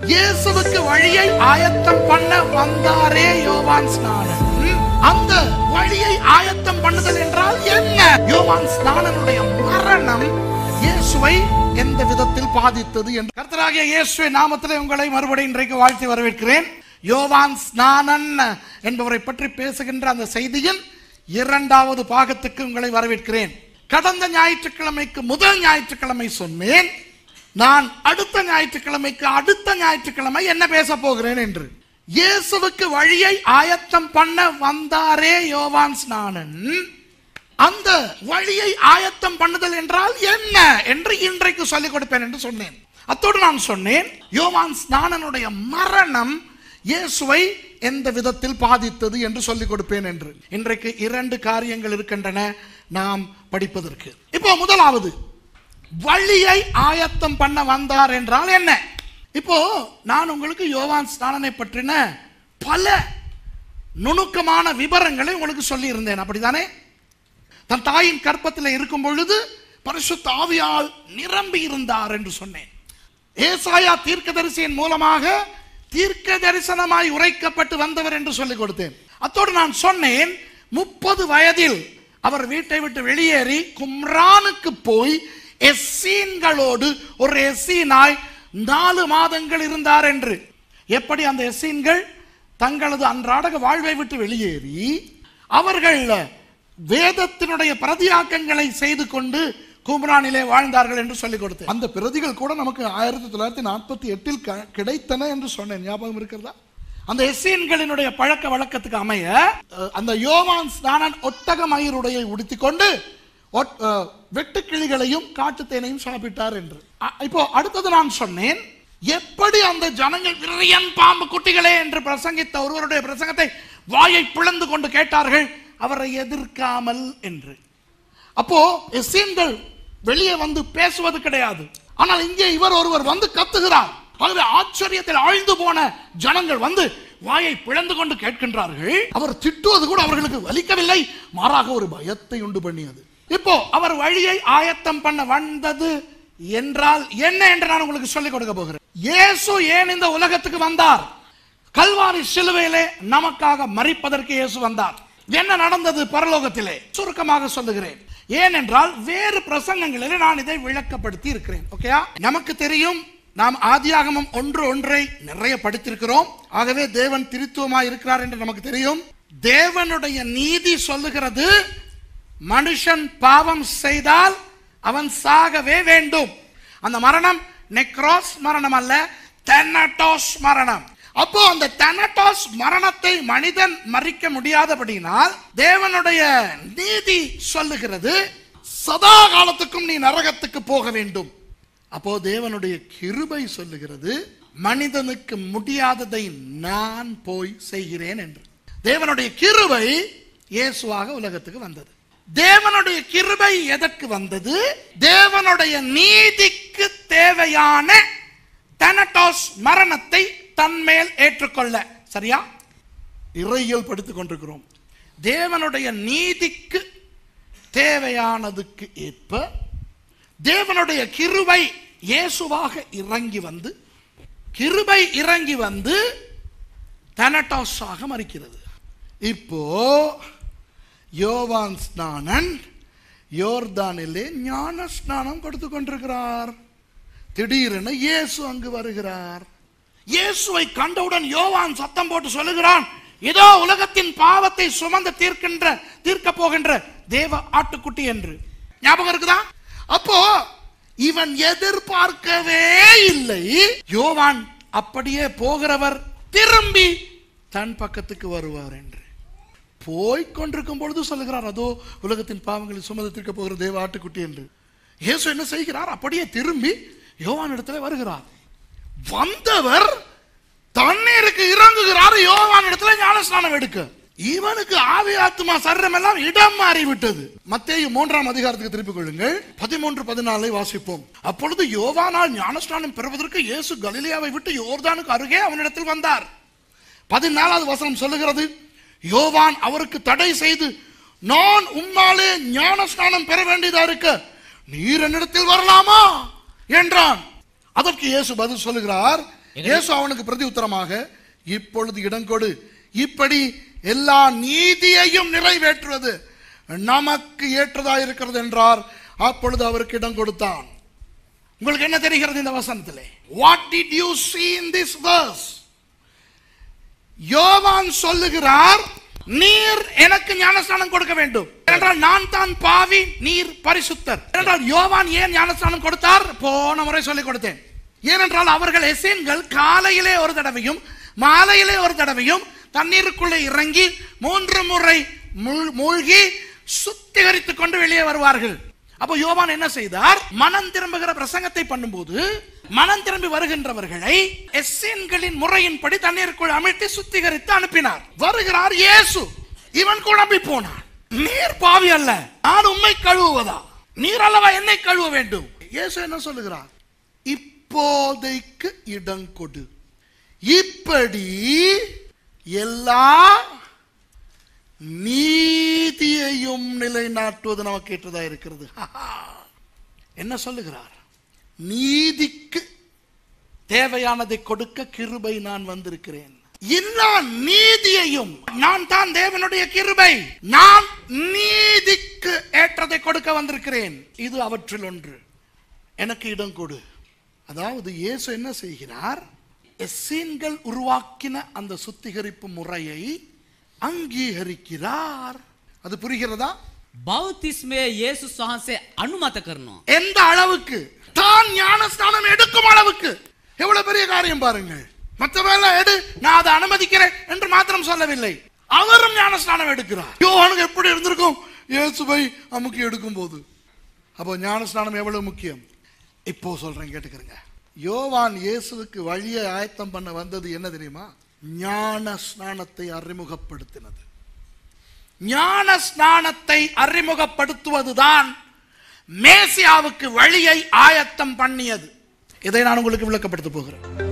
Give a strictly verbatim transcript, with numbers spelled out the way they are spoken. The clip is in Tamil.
இயேசுவுக்கு வழியை ஆயத்தம் பண்ண வந்தாரே யோவான் ஸ்நானன். அந்த வழியை ஆயத்தம் பண்ணுதல் என்றால் என்ன? யோவான் ஸ்நானனுடைய மரணம் இயேசுவை எந்த விதத்தில் பாதித்தது என்று கர்த்தராகிய இயேசுவின் நாமத்திலே உங்களை மறுபடியும் இன்றைக்கு வாழ்த்தி வரவேற்கிறேன். யோவான் ஸ்நானன் என்பவரை பற்றி பேசுகின்ற அந்த செய்தியின் இரண்டாவது பாகத்துக்கு உங்களை வரவேற்கிறேன். கடந்த ஞாயிற்றுக்கிழமைக்கு முதல் ஞாயிற்றுக்கிழமை சொன்னேன், நான் அடுத்த ஞாயிற்றுக்கிழமைக்கு அடுத்த ஞாயிற்றுக்கிழமை என்ன பேச போகிறேன் என்று. இயேசுவுக்கு வழியை ஆயத்தம் பண்ண வந்தாரே யோவான் ஸ்நானன். அந்த வழியை ஆயத்தம் பண்ணுதல் என்றால் என்ன என்று இன்றைக்கு சொல்லிக் கொடுப்பேன் என்று சொன்னேன். அத்தோடு நான் சொன்னேன், யோவான் ஸ்நானனுடைய மரணம் இயேசுவை எந்த விதத்தில் பாதித்தது என்று சொல்லிக் கொடுப்பேன் என்று. இன்றைக்கு இரண்டு காரியங்கள் இருக்கின்றன நாம் படிப்பதற்கு. இப்போ முதலாவது, வழியை ஆயத்தம் பண்ண வந்தார் என்றால் என்ன? இப்போ நான் உங்களுக்கு யோவான் ஸ்நானனை பற்றின பல நுணுக்கமான விவரங்களை உங்களுக்கு சொல்லி இருந்தேன், அப்படித்தானே? தன் தாயின் கற்பத்தில் இருக்கும் பொழுது பரிசுத்த ஆவியால் நிரம்பி இருந்தார் என்று சொன்னேன். ஏசாயா தீர்க்கதரிசியின் மூலமாக தீர்க்க தரிசனமாய் உரைக்கப்பட்டு வந்தவர் என்று சொல்லிக் கொடுத்தேன். அத்தோடு நான் சொன்னேன், முப்பது வயதில் அவர் வீட்டை விட்டு வெளியேறி கும்ரானுக்கு போய் எஸ்ஸீன்களோடு ஒரு எஸ்ஸீனாய் நாலு மாதங்கள் இருந்தார் என்று. எப்படி அந்த எஸ்ஸீன்கள் தங்களது அன்றாட வாழ்வை விட்டு வெளியேறி அவர்கள் வேதத்தினுடைய பிரதியாக்கங்களை செய்து கொண்டு கும்ரானிலே வாழ்ந்தார்கள் என்று சொல்லிக் கொடுத்தேன். அந்த பிரதிகள் கூட நமக்கு ஆயிரத்தி தொள்ளாயிரத்தி நாற்பத்தி எட்டில் கிடைத்தன என்று சொன்னேன், ஞாபகம் இருக்கிறதா? அந்த எஸ்ஸீன்களினுடைய பழக்க வழக்கத்துக்கு அமைய அந்த யோவான் ஸ்நானன் ஒட்டக மயிருடையை உடுத்திக் கொண்டு வெட்டுக்கிளிகளையும் காட்டுத்தேனையும் சாப்பிட்டார் என்று. இப்போ அடுத்தது நான் சொன்னேன், எப்படி அந்த ஜனங்கள் விரியன் பாம்பு குட்டிகளே என்று பிரசங்கித்த ஒருவருடைய பிரசங்கத்தை வாயை பிளந்து கொண்டு கேட்டார்கள், அவரை எதிர்க்காமல் என்று. அப்போ எஸ்ஸீன்கள் வெளியே வந்து பேசுவது கிடையாது, ஆனால் இங்கே இவர் ஒருவர் வந்து கத்துகிறார். ஆகவே ஆச்சரியத்தில் ஆழ்ந்து போன ஜனங்கள் வந்து வாயை பிளந்து கொண்டு கேட்கின்றார்கள். அவர் திட்டுவது கூட அவர்களுக்கு வலிக்கவில்லை, மாறாக ஒரு பயத்தை உண்டு பண்ணியது. இப்போ அவர் வழியை ஆயத்தம் பண்ண வந்தது என்றால் என்ன என்று நான் உங்களுக்கு சொல்லிக் கொடுக்க போகிறேன். இயேசு ஏன் இந்த உலகத்துக்கு வந்தார்? கல்வாரி சிலுவையிலே நமக்காக மரிப்பதற்கு இயேசு வந்தார். என்ன நடந்தது பரலோகத்திலே? சுருக்கமாக சொல்லுகிறேன். ஏனென்றால் வேறு பிரசங்கங்களிலே நான் இதை விளக்கப்படுத்தி இருக்கிறேன். ஓகேயா? நமக்கு தெரியும், நாம் ஆதியாகமம் ஒன்று ஒன்றை நிறைய படித்திருக்கிறோம். ஆகவே தேவன் திரித்துவமாய் இருக்கிறார் என்று நமக்கு தெரியும். தேவனுடைய நீதி சொல்லுகிறது, மனுஷன் பாவம் செய்தால் அவன் சாகவே வேண்டும். அந்த மரணம் நெக்ரோஸ் மரணம் அல்ல, தெனட்டோஸ் மரணம். அப்போ அந்த தெனட்டோஸ் மரணத்தை மனிதன் மறிக்க முடியாதபடினால் தேவனுடைய நீதி சொல்லுகிறது, சதா காலத்துக்கும் நீ நரகத்துக்கு போக வேண்டும். அப்போ தேவனுடைய கிருபை சொல்லுகிறது, மனிதனுக்கு முடியாததை நான் போய் செய்கிறேன் என்று. தேவனுடைய கிருபை இயேசுவாக உலகத்துக்கு வந்தது. தேவனுடைய கிருபை எதற்கு வந்தது? தேவனுடைய நீதிக்கு தேவையான தெனட்டோஸ் மரணத்தை தன்மேல் ஏற்றுக்கொள்ள. சரியா? இறையியல் படித்துக் கொண்டிருக்கிறோம். தேவனுடைய நீதிக்கு தேவையானதுக்கு ஏற்ப தேவனுடைய கிருபை இயேசுவாக இறங்கி வந்து, கிருபை இறங்கி வந்து தெனட்டோஸாக மரிக்கிறது. இப்போ யோவான் ஸ்நானன் யோர்தானிலே ஞான ஸ்நானம் கொடுத்து கொண்டிருக்கிறார். திடீரென இயேசு அங்கு வருகிறார். இயேசுவை கண்டவுடன் யோவான் சத்தம் போட்டு சொல்லுகிறான், இதோ உலகத்தின் பாவத்தை சுமந்து தீர்க்கின்ற தீர்க்க போகின்ற தேவ ஆட்டுக்குட்டி என்று. ஞாபகம் இருக்குதா? அப்போ இவன் எதிர்பார்க்கவே இல்லை யோவான் அப்படியே போகிறவர் திரும்பி தன் பக்கத்துக்கு வருவார் என்று. போய்கொண்டிருக்கும் பொழுது சொல்லுகிறார், அதோ உலகத்தின் பாவங்களை சுமந்து தீர்க்க போகிற தேவ ஆட்டுக்குட்டி என்று. இயேசு என்ன செய்கிறார்? அப்படியே திரும்பி யோவான் இடத்துல வருகிறார். வந்தவர் தண்ணீருக்கு இறங்குகிறார் யோவான் இடத்துல ஞானஸ்நானம் எடுக்க. இவனுக்கு ஆவி ஆத்மா சரீரம் எல்லாம் இடம் மாறி விட்டது. மத்தேயு மூன்றாம் அதிகாரத்துக்கு திருப்பிக் கொள்ளுங்கள், பதிமூன்று பதினாலை வாசிப்போம். அப்பொழுது யோவானால் ஞானஸ்நானம் பெறுவதற்கு இயேசு கலிலேயாவை விட்டு யோர்தானுக்கு அருகே அவனிடத்தில் வந்தார். பதினாலாவது வசனம் சொல்லுகிறது, யோவான் அவருக்கு தடை செய்து, நான் உம்மாலே ஞானஸ்நானம் பெற வேண்டியதா இருக்க நீர் என்னிடத்தில் வரலாமா என்றான். அதற்கு இயேசு பதில் சொல்லுகிறார், இயேசு அவனுக்கு பிரதி உத்தரமாக, இப்பொழுது இடம் கொடு, இப்படி எல்லா நீதியையும் நிறைவேற்றுவது நமக்கு ஏற்றதா இருக்கிறது என்றார். அப்பொழுது அவருக்கு இடம் கொடுத்தான். உங்களுக்கு என்ன தெரிகிறது இந்த வசனத்திலே? What did you see in this verse? யோவான் சொல்லுகிறார், நீர் எனக்கு ஞானஸ்நானம் கொடுக்க வேண்டும் என்றால் நான் தான் பாவி, நீர் பரிசுத்தர் என்றால். யோவான் ஏன் ஞானஸ்நானம் கொடுத்தார்? போன முறை சொல்லிக் கொடுத்தேன். ஏனென்றால் அவர்கள் எசேன்கள் காலையிலே ஒரு தடவையும் மாலையிலே ஒரு தடவையும் தண்ணீருக்குள்ளே இறங்கி மூன்று முறை மூழ்கி சுத்திகரித்துக் கொண்டு வெளியே வருவார்கள். அப்போ யோவான் என்ன செய்தார்? மனம் திரும்புகிற பிரசங்கத்தை பண்ணும்போது மனம் திரும்பி வருகின்றவர்களை எசேன்களின் முறையின்படி தண்ணீருக்குள் அமிழ்த்தி சுத்திகரித்து அனுப்பினார். வருகிறார் இயேசு, இவன் குழம்பி போனான். நீர் பாவி அல்ல, நான் உம்மை கழுவுவதா? நீர் அல்லவா என்னை கழுவ வேண்டும்? இயேசு என்ன சொல்லுகிறார்? இப்போதைக்கு இடம் கொடு, இப்படி எல்லா நீதியையும் நிலைநாட்டுவது நமக்கு ஏற்றதா இருக்கிறது. என்ன சொல்லுகிறார்? நீதிக்கு தேவையானதை கொடுக்க கிருபை நான் வந்திருக்கிறேன். எல்லா நீதியையும், நான் தான் தேவனுடைய கிருபை, நான் நீதிக்கு ஏற்றதை கொடுக்க வந்திருக்கிறேன். இது அவற்றில் ஒன்று. எனக்கு இடம் கொடு. அதாவது இயேசு என்ன செய்கிறார்? எசேன்கள் உருவாக்கின அந்த சுத்திகரிப்பு முறையை அங்கீகரிக்கிறார். அது புரிகிறதா? பௌத்திஸ்மே இயேசு வහන්සේ அனுமත කරනවා. எந்த அளவுக்கு? தான் ஞானஸ்நானம் எடுக்கும் அளவுக்கு. எவ்வளவு பெரிய காரியம் பாருங்கள். மற்றவெல்லாம் எடு, நான் அதை அனுமதிக்கிறேன் என்று மாத்திரம் சொல்லவில்லை, அவரும் ஞானஸ்நானம் எடுக்கிறார். யோவானுக்கு எப்படி இருந்திருக்கும் இயேசுவை அமுக்கி எடுக்கும் போது? அப்போ ஞானஸ்நானம் எவ்வளவு முக்கியம்? இப்போ சொல்றேன், கேட்டுக்கிறேங்க. யோவான் இயேசுவுக்கு வழியை ஆயத்தம் பண்ண வந்தது என்ன தெரியுமா? ஞான ஸ்நானத்தை அறிமுகப்படுத்தினது. ஞான ஸ்நானத்தை அறிமுகப்படுத்துவதுதான் மேசியாவுக்கு வழியை ஆயத்தம் பண்ணியது. இதை நான் உங்களுக்கு விளக்கப்படுத்த போகிறேன்.